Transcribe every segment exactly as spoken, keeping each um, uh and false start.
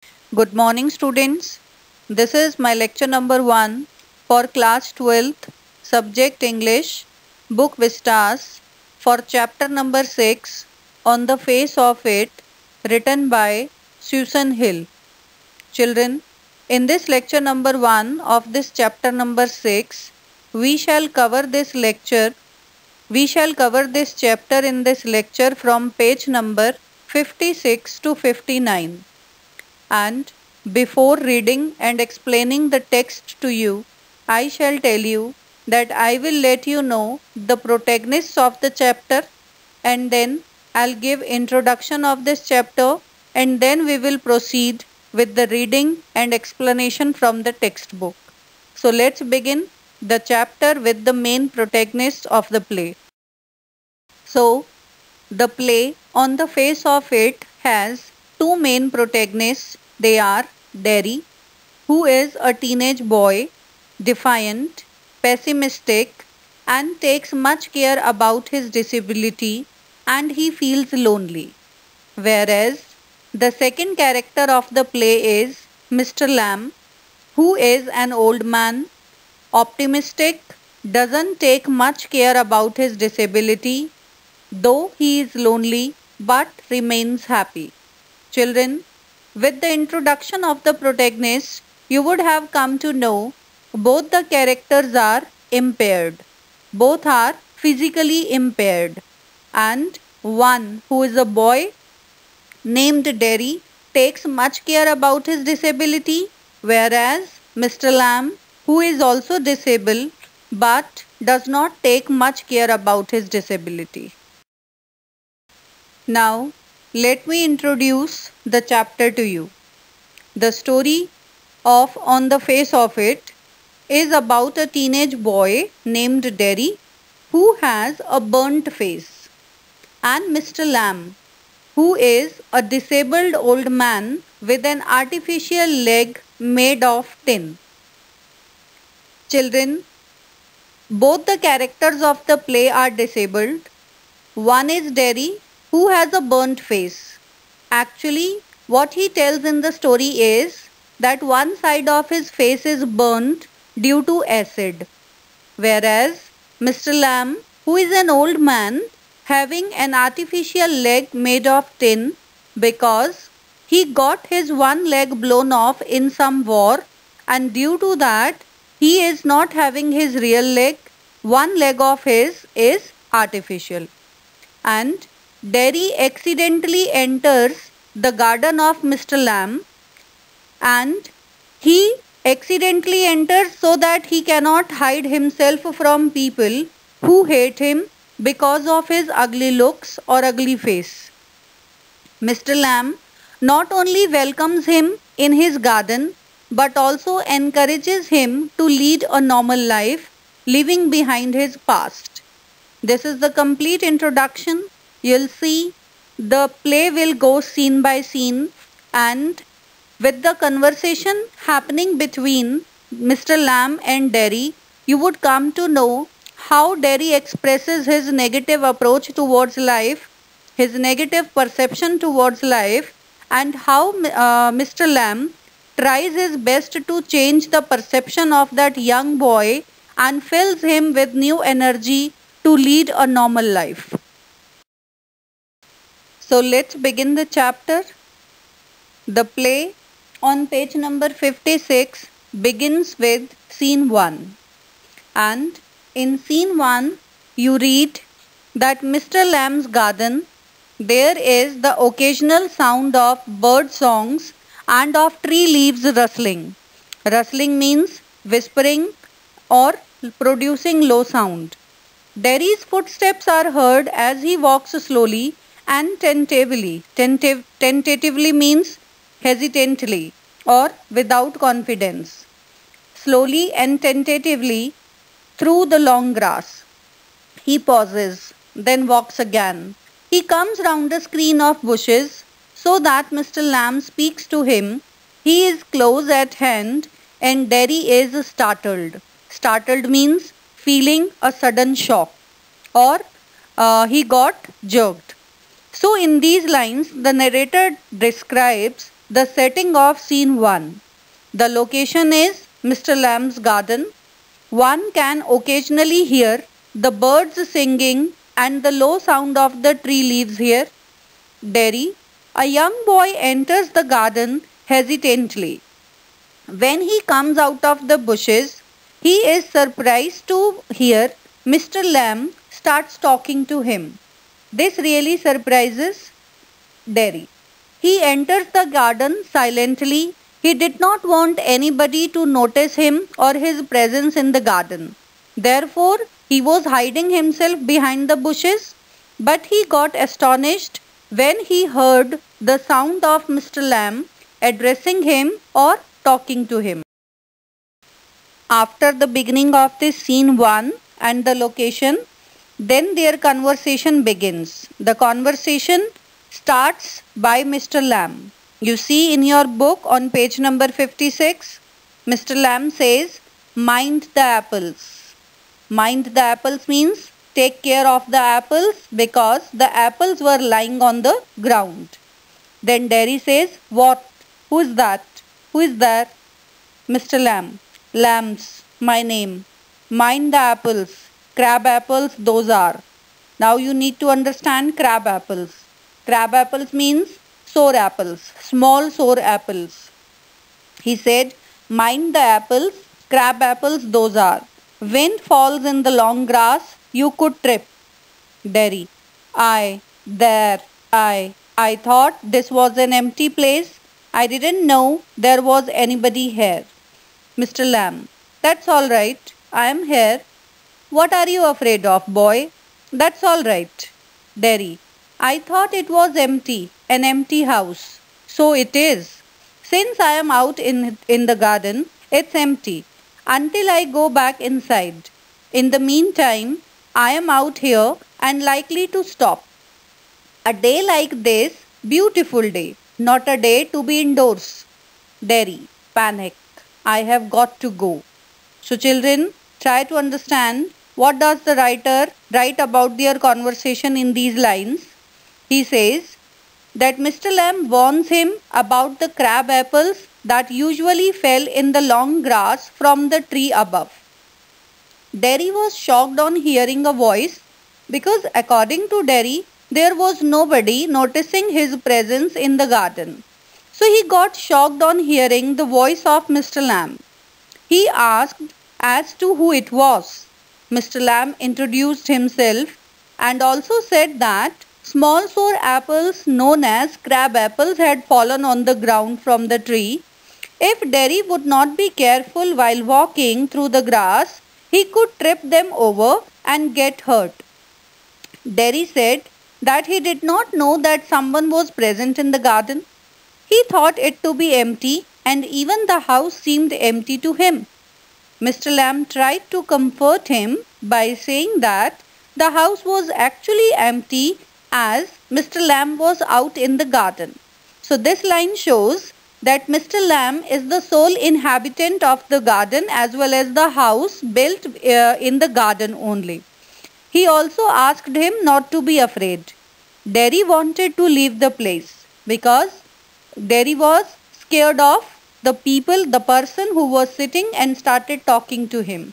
Good morning, students. This is my lecture number one for class twelfth, subject English, book Vistas, for chapter number six, On the Face of It, written by Susan Hill. Children, in this lecture number one of this chapter number six, we shall cover this lecture. We shall cover this chapter in this lecture from page number fifty-six to fifty-nine. And before reading and explaining the text to you, I shall tell you that I will let you know the protagonists of the chapter, and then I'll give introduction of this chapter, and then we will proceed with the reading and explanation from the textbook. So let's begin the chapter with the main protagonists of the play. So the play On the Face of It has two main protagonists. They are Derry, who is a teenage boy, defiant, pessimistic, and takes much care about his disability, and he feels lonely. Whereas the second character of the play is Mister Lamb, who is an old man, optimistic, doesn't take much care about his disability, though he is lonely but remains happy. Children, with the introduction of the protagonist, you would have come to know both the characters are impaired. Both are physically impaired. And one who is a boy named Derry takes much care about his disability, whereas Mister Lamb, who is also disabled but does not take much care about his disability. Now, let me introduce the chapter to you. The story of On the Face of It is about a teenage boy named Derry who has a burnt face, and Mister Lamb, who is a disabled old man with an artificial leg made of tin. Children, both the characters of the play are disabled. One is Derry, who has a burnt face. Actually, what he tells in the story is that one side of his face is burnt due to acid, whereas Mister Lamb, who is an old man having an artificial leg made of tin because he got his one leg blown off in some war, and due to that he is not having his real leg, one leg of his is artificial. And Derry accidentally enters the garden of Mister Lamb, and he accidentally enters so that he cannot hide himself from people who hate him because of his ugly looks or ugly face. Mister Lamb not only welcomes him in his garden but also encourages him to lead a normal life, leaving behind his past. This is the complete introduction. You'll see the play will go scene by scene, and with the conversation happening between Mister Lamb and Derry, you would come to know how Derry expresses his negative approach towards life, his negative perception towards life, and how uh, Mister Lamb tries his best to change the perception of that young boy and fills him with new energy to lead a normal life. So let's begin the chapter. The play on page number fifty-six begins with scene one. And in scene one, you read that Mister Lamb's garden, there is the occasional sound of bird songs and of tree leaves rustling. Rustling means whispering or producing low sound. Derry's footsteps are heard as he walks slowly and tentatively. Tentative, tentatively means hesitantly or without confidence. Slowly and tentatively through the long grass. He pauses, then walks again. He comes round a screen of bushes so that Mister Lamb speaks to him. He is close at hand and Derry is startled. Startled means feeling a sudden shock, or uh, he got jerked. So in these lines, the narrator describes the setting of scene one. The location is Mister Lamb's garden. One can occasionally hear the birds singing and the low sound of the tree leaves here. Derry, a young boy enters the garden hesitantly. When he comes out of the bushes, he is surprised to hear Mister Lamb starts talking to him. This really surprises Derry. He enters the garden silently. He did not want anybody to notice him or his presence in the garden. Therefore, he was hiding himself behind the bushes, but he got astonished when he heard the sound of Mister Lamb addressing him or talking to him. After the beginning of this scene one and the location, then their conversation begins. The conversation starts by Mister Lamb. You see in your book on page number fifty-six, Mister Lamb says, "Mind the apples." Mind the apples means take care of the apples because the apples were lying on the ground. Then Derry says, "What? Who is that? Who is there?" Mister Lamb, "Lambs, my name. Mind the apples. Crab apples, those are." Now you need to understand crab apples. Crab apples means sour apples, small sour apples. He said, "Mind the apples, crab apples those are. Wind falls in the long grass, you could trip." Derry, "I, there, I, I thought this was an empty place. I didn't know there was anybody here." Mister Lamb, "That's all right. I am here. What are you afraid of, boy?" "That's all right." Derry, "I thought it was empty, an empty house." "So it is. Since I am out in, in the garden, it's empty until I go back inside. In the meantime, I am out here and likely to stop. A day like this, beautiful day, not a day to be indoors." Derry, panic. "I have got to go." So children, try to understand what does the writer write about their conversation in these lines. He says that Mister Lamb warns him about the crab apples that usually fell in the long grass from the tree above. Derry was shocked on hearing a voice because according to Derry, there was nobody noticing his presence in the garden. So he got shocked on hearing the voice of Mister Lamb. He asked as to who it was. Mister Lamb introduced himself and also said that small sour apples known as crab apples had fallen on the ground from the tree. If Derry would not be careful while walking through the grass, he could trip them over and get hurt. Derry said that he did not know that someone was present in the garden. He thought it to be empty and even the house seemed empty to him. Mister Lamb tried to comfort him by saying that the house was actually empty as Mister Lamb was out in the garden. So this line shows that Mister Lamb is the sole inhabitant of the garden as well as the house built uh, in the garden only. He also asked him not to be afraid. Derry wanted to leave the place because Derry was scared of the people, the person who was sitting and started talking to him.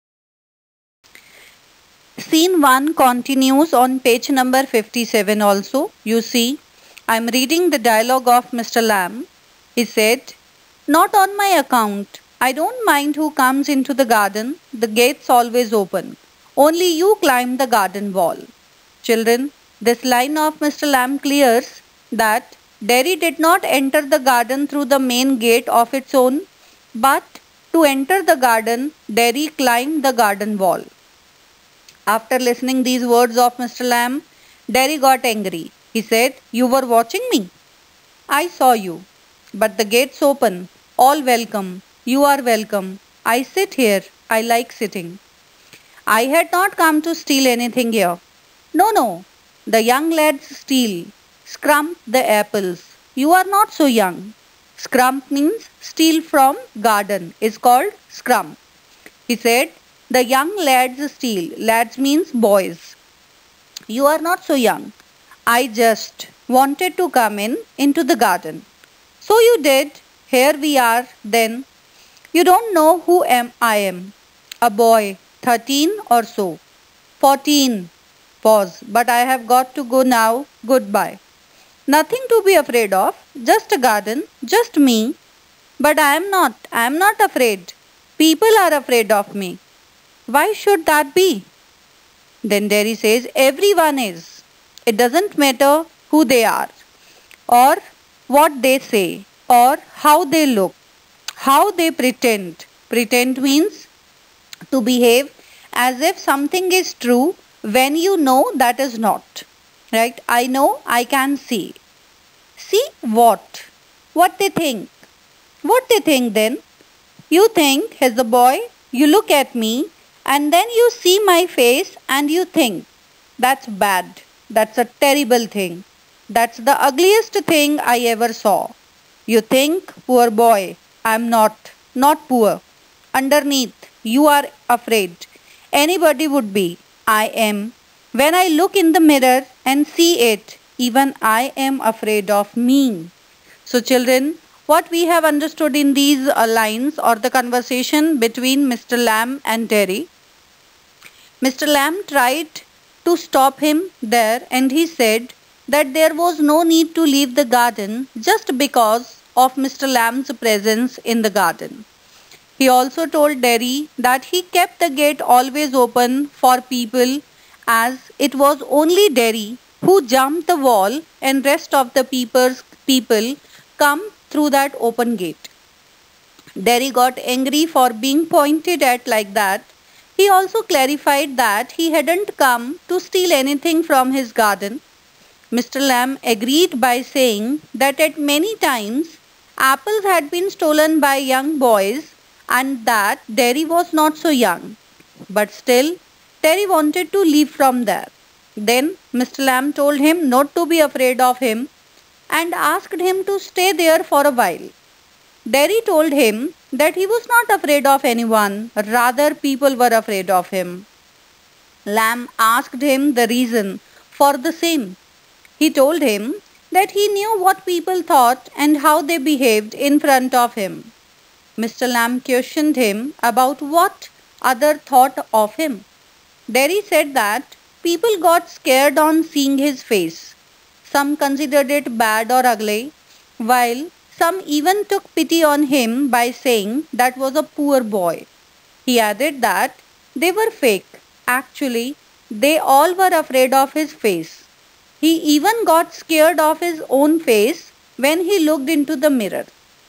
Scene one continues on page number fifty-seven also. You see, I am reading the dialogue of Mister Lamb. He said, "Not on my account. I don't mind who comes into the garden. The gate's always open. Only you climb the garden wall." Children, this line of Mister Lamb clears that Derry did not enter the garden through the main gate of its own, but to enter the garden, Derry climbed the garden wall. After listening these words of Mister Lamb, Derry got angry. He said, "You were watching me. I saw you. But the gate's open. All welcome. You are welcome. I sit here. I like sitting. I had not come to steal anything here." "No, no. The young lads steal. Scrump the apples. You are not so young." Scrump means steal from garden. Is called scrump. He said, "The young lads steal." Lads means boys. "You are not so young. I just wanted to come in into the garden." So you did. Here we are then. You don't know who am I am. A boy, thirteen or so. fourteen. Pause. But I have got to go now. Goodbye. Nothing to be afraid of. Just a garden. Just me. But I am not. I am not afraid. People are afraid of me. Why should that be? Then Derry says, everyone is. It doesn't matter who they are, or what they say, or how they look, how they pretend. Pretend means to behave as if something is true when you know that is not. Right? I know, I can see. See what? What they think. What they think then? You think, as a boy, you look at me and then you see my face and you think, that's bad. That's a terrible thing. That's the ugliest thing I ever saw. You think, poor boy, I'm not, not poor. Underneath, you are afraid. Anybody would be. I am. When I look in the mirror and see it, even I am afraid of me. So children, what we have understood in these uh, lines or the conversation between Mister Lamb and Derry. Mister Lamb tried to stop him there and he said that there was no need to leave the garden just because of Mister Lamb's presence in the garden. He also told Derry that he kept the gate always open for people as it was only Derry who jumped the wall and rest of the people's people come through that open gate. Derry got angry for being pointed at like that. He also clarified that he hadn't come to steal anything from his garden. Mister Lamb agreed by saying that at many times apples had been stolen by young boys and that Derry was not so young. But still, Derry wanted to leave from there. Then Mister Lamb told him not to be afraid of him and asked him to stay there for a while. Derry told him that he was not afraid of anyone, rather people were afraid of him. Lamb asked him the reason for the same. He told him that he knew what people thought and how they behaved in front of him. Mister Lamb questioned him about what other thought of him. Derry said that people got scared on seeing his face. Some considered it bad or ugly, while some even took pity on him by saying that was a poor boy. He added that they were fake. Actually, they all were afraid of his face. He even got scared of his own face when he looked into the mirror.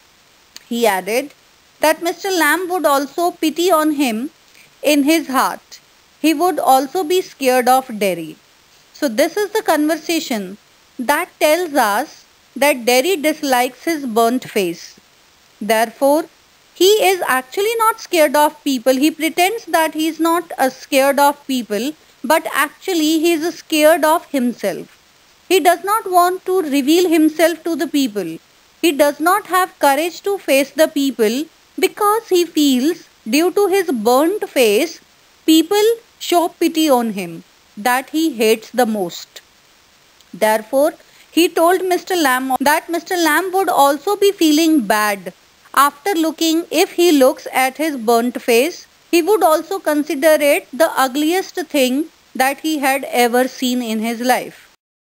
He added that Mister Lamb would also pity on him in his heart. He would also be scared of Derry. So this is the conversation that tells us that Derry dislikes his burnt face. Therefore, he is actually not scared of people. He pretends that he is not uh, scared of people, but actually he is scared of himself. He does not want to reveal himself to the people. He does not have courage to face the people because he feels due to his burnt face, people show pity on him that he hates the most. Therefore, he told Mister Lamb that Mister Lamb would also be feeling bad after looking. If he looks at his burnt face, he would also consider it the ugliest thing that he had ever seen in his life.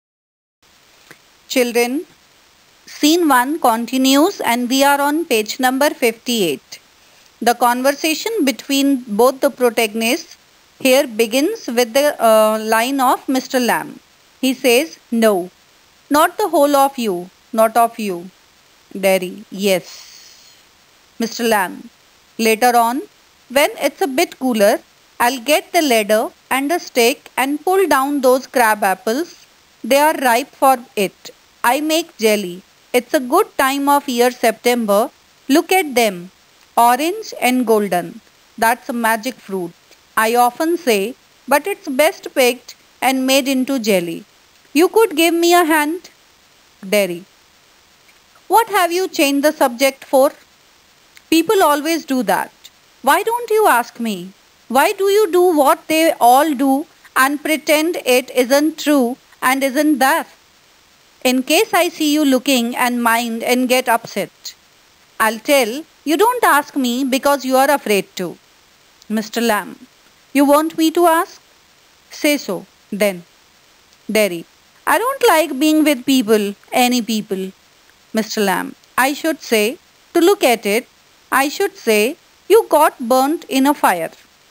Children, scene one continues and we are on page number fifty-eight. The conversation between both the protagonists here begins with the uh, line of Mister Lamb. He says, no, not the whole of you, not of you. Derry, yes. Mister Lamb, later on, when it's a bit cooler, I'll get the ladder and a stick and pull down those crab apples. They are ripe for it. I make jelly. It's a good time of year, September. Look at them, orange and golden. That's a magic fruit. I often say, but it's best picked and made into jelly. You could give me a hand? Derry, what have you changed the subject for? People always do that. Why don't you ask me? Why do you do what they all do and pretend it isn't true and isn't there? In case I see you looking and mind and get upset, I'll tell you don't ask me because you are afraid to. Mister Lamb, you want me to ask? Say so, then. Derry, I don't like being with people, any people. Mister Lamb, I should say, to look at it, I should say, you got burnt in a fire.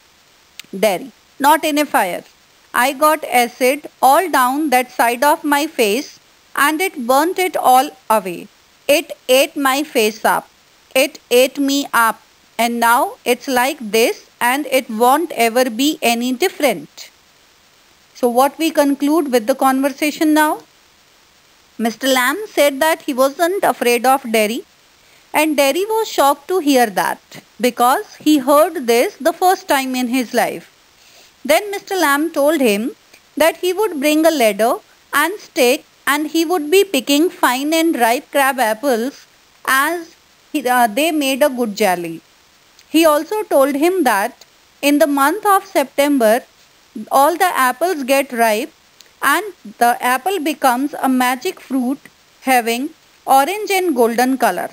Derry, not in a fire. I got acid all down that side of my face and it burnt it all away. It ate my face up. It ate me up. And now it's like this and it won't ever be any different. So what we conclude with the conversation now? Mister Lamb said that he wasn't afraid of Derry, and Derry was shocked to hear that because he heard this the first time in his life. Then Mister Lamb told him that he would bring a ladder and stick and he would be picking fine and ripe crab apples as he, uh, they made a good jelly. He also told him that in the month of September, all the apples get ripe and the apple becomes a magic fruit having orange and golden color.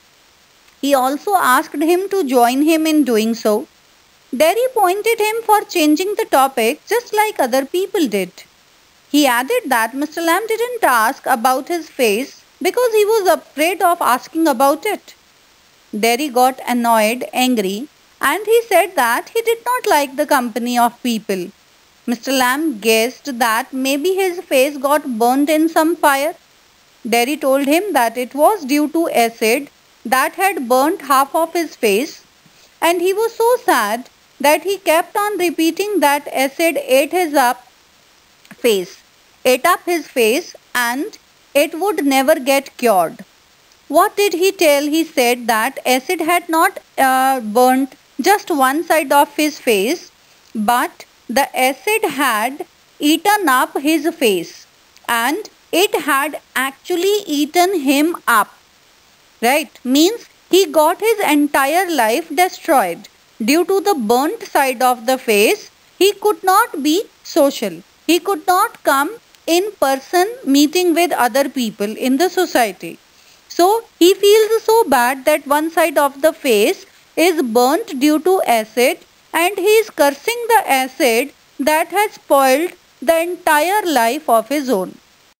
He also asked him to join him in doing so. Derry pointed him for changing the topic just like other people did. He added that Mister Lamb didn't ask about his face because he was afraid of asking about it. Derry got annoyed, angry, and he said that he did not like the company of people. Mister Lamb guessed that maybe his face got burnt in some fire. Derry told him that it was due to acid that had burnt half of his face, and he was so sad that he kept on repeating that acid ate his up face, ate up his face, and it would never get cured. What did he tell? He said that acid had not uh, burnt just one side of his face, but the acid had eaten up his face and it had actually eaten him up. Right? Means he got his entire life destroyed. Due to the burnt side of the face, he could not be social. He could not come in person meeting with other people in the society. So he feels so bad that one side of the face is burnt due to acid and he is cursing the acid that has spoiled the entire life of his own.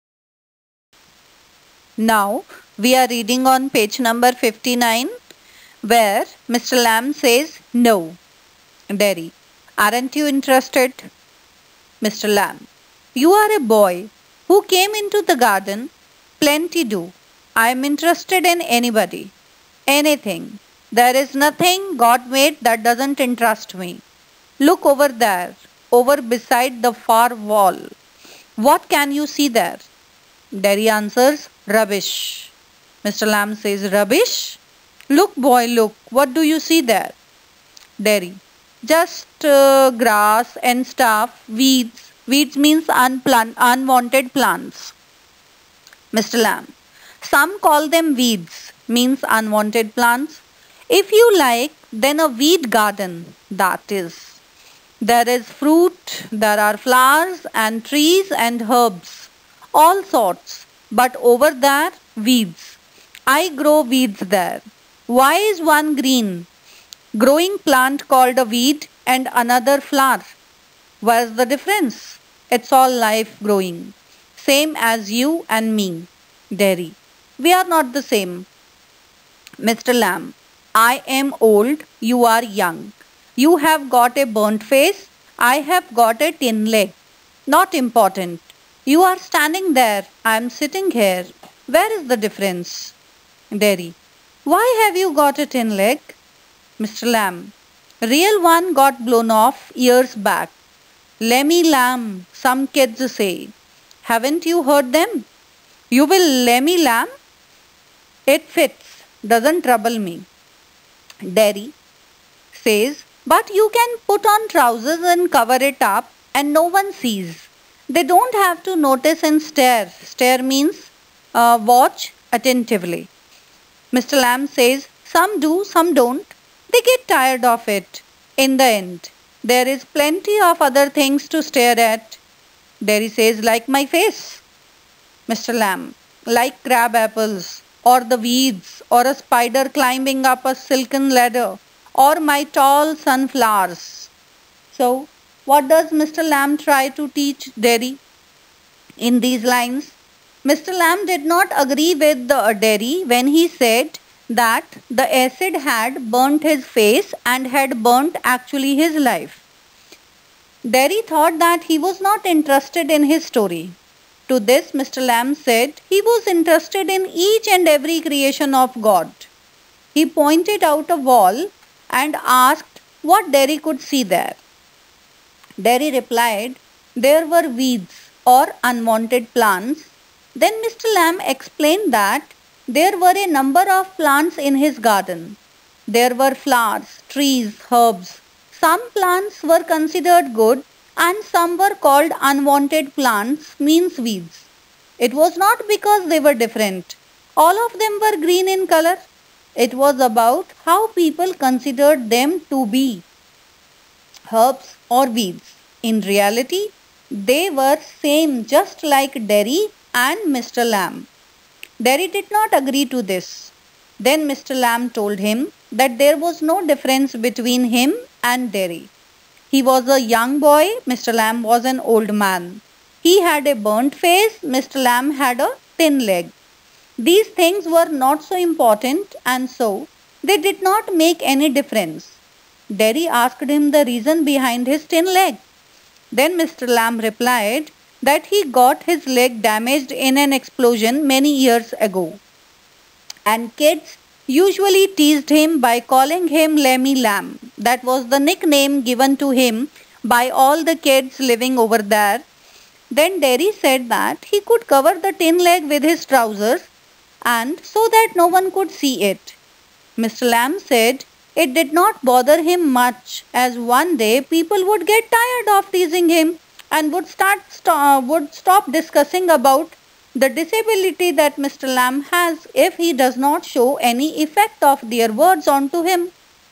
Now we are reading on page number fifty-nine where Mister Lamb says no. Derry, aren't you interested? Mister Lamb, you are a boy who came into the garden. Plenty do. I am interested in anybody, anything. There is nothing God made that doesn't interest me. Look over there, over beside the far wall. What can you see there? Derry answers, rubbish. Mister Lamb says, rubbish? Look, boy, look. What do you see there? Derry, just uh, grass and stuff, weeds. Weeds means unplant, unwanted plants. Mister Lamb, some call them weeds, means unwanted plants. If you like, then a weed garden, that is. There is fruit, there are flowers and trees and herbs, all sorts. But over there, weeds. I grow weeds there. Why is one green growing plant called a weed and another flower? Where's the difference? It's all life growing. Same as you and me. Derry, we are not the same. Mister Lamb, I am old, you are young. You have got a burnt face, I have got a tin leg. Not important. You are standing there, I am sitting here. Where is the difference? Derry, why have you got a tin leg? Mister Lamb, real one got blown off years back. Lemmy lamb, some kids say. Haven't you heard them? You will lemmy lamb? It fits, doesn't trouble me. Derry says, but you can put on trousers and cover it up and no one sees. They don't have to notice and stare. Stare means uh, watch attentively. Mister Lamb says, some do, some don't. They get tired of it. In the end, there is plenty of other things to stare at. Derry says, like my face. Mister Lamb, like crab apples, or the weeds, or a spider climbing up a silken ladder, or my tall sunflowers. So, what does Mister Lamb try to teach Derry in these lines? Mister Lamb did not agree with the Derry when he said that the acid had burnt his face and had burnt actually his life. Derry thought that he was not interested in his story. To this, Mister Lamb said he was interested in each and every creation of God. He pointed out a wall and asked what Derry could see there. Derry replied there were weeds or unwanted plants. Then Mister Lamb explained that there were a number of plants in his garden. There were flowers, trees, herbs. Some plants were considered good and some were called unwanted plants, means weeds. It was not because they were different. All of them were green in color. It was about how people considered them to be herbs or weeds. In reality, they were same just like Derry and Mister Lamb. Derry did not agree to this. Then Mister Lamb told him that there was no difference between him and Derry. He was a young boy, Mister Lamb was an old man. He had a burnt face, Mister Lamb had a thin leg. These things were not so important and so they did not make any difference. Derry asked him the reason behind his thin leg. Then Mister Lamb replied that he got his leg damaged in an explosion many years ago. And kids usually teased him by calling him Lemmy Lamb. That was the nickname given to him by all the kids living over there. Then Derry said that he could cover the tin leg with his trousers and so that no one could see it. Mister Lamb said it did not bother him much, as one day people would get tired of teasing him and would start st- would stop discussing about the disability that Mister Lamb has if he does not show any effect of their words onto him.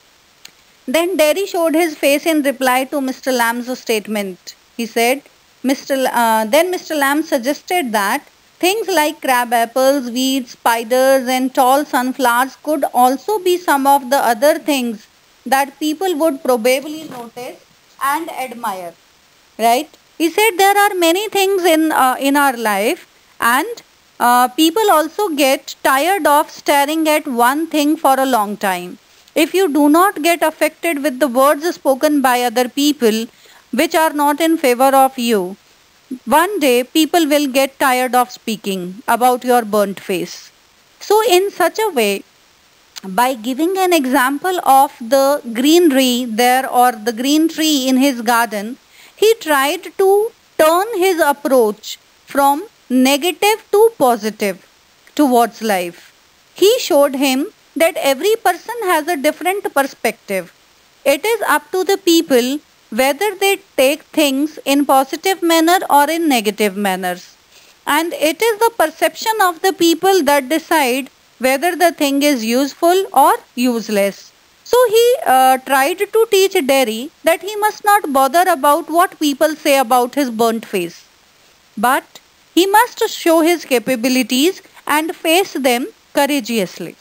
Then Derry showed his face in reply to Mister Lamb's statement. He said, Mister L- uh, then Mister Lamb suggested that things like crab apples, weeds, spiders and tall sunflowers could also be some of the other things that people would probably notice and admire. Right? He said there are many things in, uh, in our life and uh, people also get tired of staring at one thing for a long time. If you do not get affected with the words spoken by other people which are not in favor of you, one day people will get tired of speaking about your burnt face. So in such a way, by giving an example of the greenery there or the green tree in his garden, he tried to turn his approach from negative to positive towards life. He showed him that every person has a different perspective. It is up to the people whether they take things in positive manner or in negative manners. And it is the perception of the people that decide whether the thing is useful or useless. So he uh, tried to teach Derry that he must not bother about what people say about his burnt face. But he must show his capabilities and face them courageously.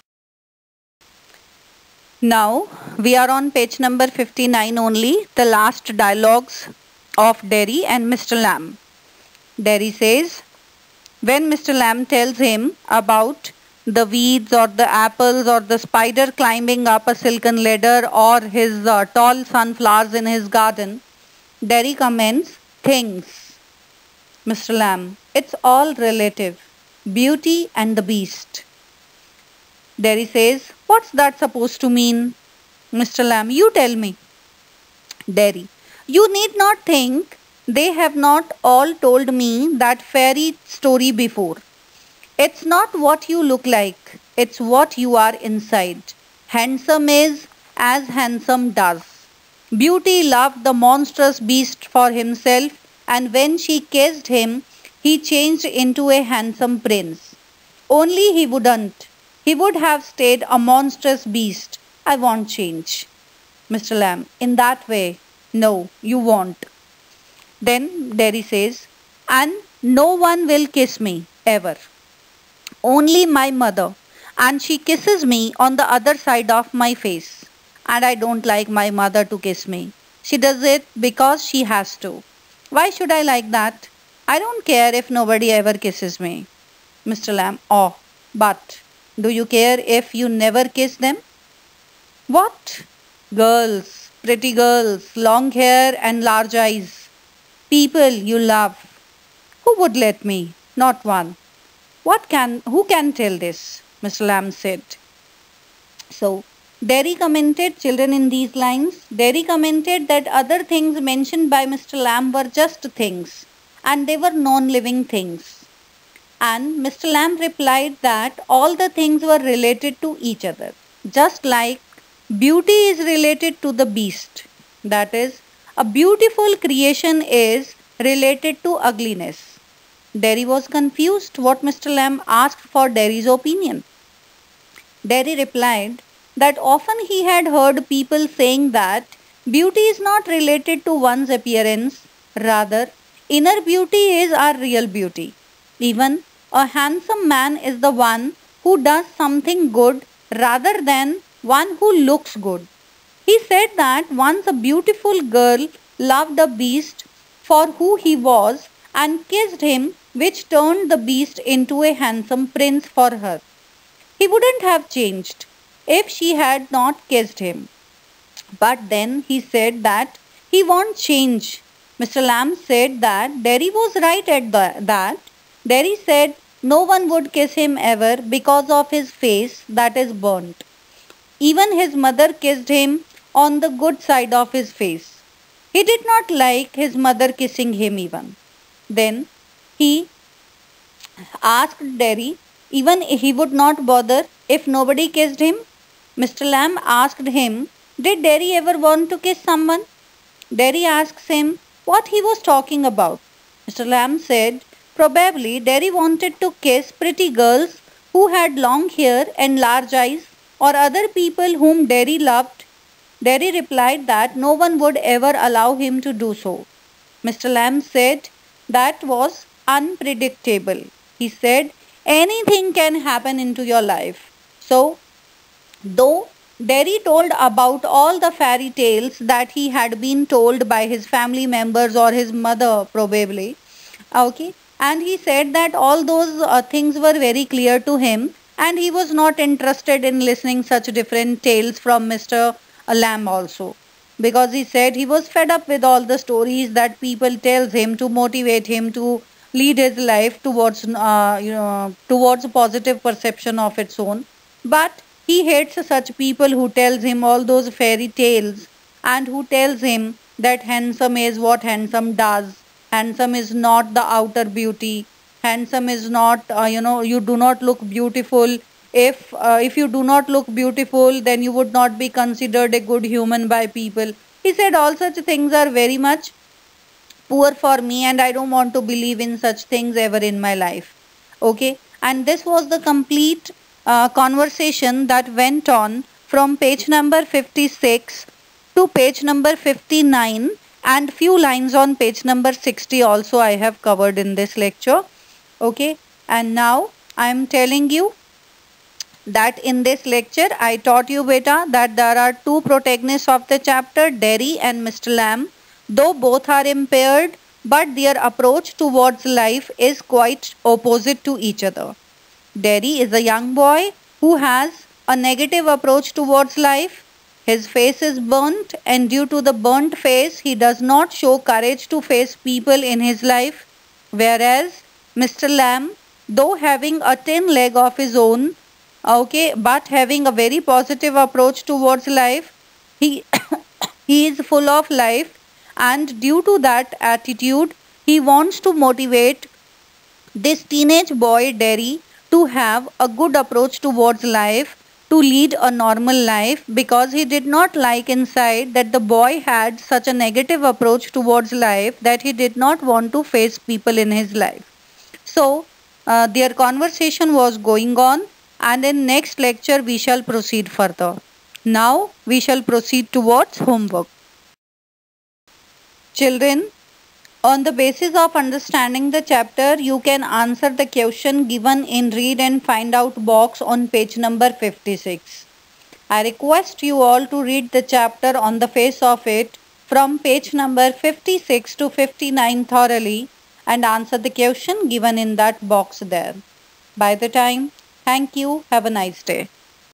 Now we are on page number fifty-nine only, the last dialogues of Derry and Mister Lamb. Derry says, when Mister Lamb tells him about the weeds or the apples or the spider climbing up a silken ladder or his uh, tall sunflowers in his garden, Derry comments, things. Mister Lamb, it's all relative. Beauty and the beast. Derry says, what's that supposed to mean? Mister Lamb, you tell me. Derry, you need not think they have not all told me that fairy story before. It's not what you look like, it's what you are inside. Handsome is as handsome does. Beauty loved the monstrous beast for himself, and when she kissed him, he changed into a handsome prince. Only he wouldn't. He would have stayed a monstrous beast. I won't change. Mister Lamb, in that way, no, you won't. Then Derry says, and no one will kiss me, ever. Only my mother, and she kisses me on the other side of my face. And I don't like my mother to kiss me. She does it because she has to. Why should I like that? I don't care if nobody ever kisses me. Mister Lamb, oh, but do you care if you never kiss them? What? Girls, pretty girls, long hair and large eyes. People you love. Who would let me? Not one. What can who can tell this? Mister Lamb said. So Derry commented, children, in these lines, Derry commented that other things mentioned by Mister Lamb were just things, and they were non-living things. And Mister Lamb replied that all the things were related to each other, just like beauty is related to the beast. That is, a beautiful creation is related to ugliness. Derry was confused what Mister Lamb asked for Derry's opinion. Derry replied that often he had heard people saying that beauty is not related to one's appearance, rather, inner beauty is our real beauty. Even a handsome man is the one who does something good rather than one who looks good. He said that once a beautiful girl loved a beast for who he was and kissed him, which turned the beast into a handsome prince for her. He wouldn't have changed if she had not kissed him. But then he said that he won't change. Mister Lamb said that Derry was right at the, that. Derry said no one would kiss him ever because of his face that is burnt. Even his mother kissed him on the good side of his face. He did not like his mother kissing him even. Then he asked Derry even he would not bother if nobody kissed him. Mister Lamb asked him, did Derry ever want to kiss someone? Derry asks him what he was talking about. Mister Lamb said, probably Derry wanted to kiss pretty girls who had long hair and large eyes, or other people whom Derry loved. Derry replied that no one would ever allow him to do so. Mister Lamb said that was unpredictable. He said, anything can happen into your life. So, though Derry told about all the fairy tales that he had been told by his family members or his mother probably, okay, and he said that all those uh, things were very clear to him, and he was not interested in listening such different tales from Mister Lamb also, because he said he was fed up with all the stories that people tells him to motivate him to lead his life towards uh, you know towards a positive perception of its own. But he hates such people who tells him all those fairy tales and who tells him that handsome is what handsome does. Handsome is not the outer beauty. Handsome is not, uh, you know, you do not look beautiful. If uh, if you do not look beautiful, then you would not be considered a good human by people. He said all such things are very much poor for me, and I don't want to believe in such things ever in my life. Okay, and this was the complete uh, conversation that went on from page number fifty-six to page number fifty-nine, and few lines on page number sixty also I have covered in this lecture. Okay, and now I am telling you that in this lecture I taught you beta that there are two protagonists of the chapter, Derry and Mister Lamb. Though both are impaired, but their approach towards life is quite opposite to each other. Derry is a young boy who has a negative approach towards life. His face is burnt, and due to the burnt face, he does not show courage to face people in his life. Whereas Mister Lamb, though having a thin leg of his own, okay, but having a very positive approach towards life, he he is full of life, and due to that attitude, he wants to motivate this teenage boy Derry to have a good approach towards life, to lead a normal life, because he did not like inside that the boy had such a negative approach towards life that he did not want to face people in his life. So uh, their conversation was going on, and in next lecture we shall proceed further. Now we shall proceed towards homework. Children, On the basis of understanding the chapter, you can answer the question given in read and find out box on page number fifty-six. I request you all to read the chapter on the face of it from page number fifty-six to fifty-nine thoroughly and answer the question given in that box there. By the time, thank you. Have a nice day.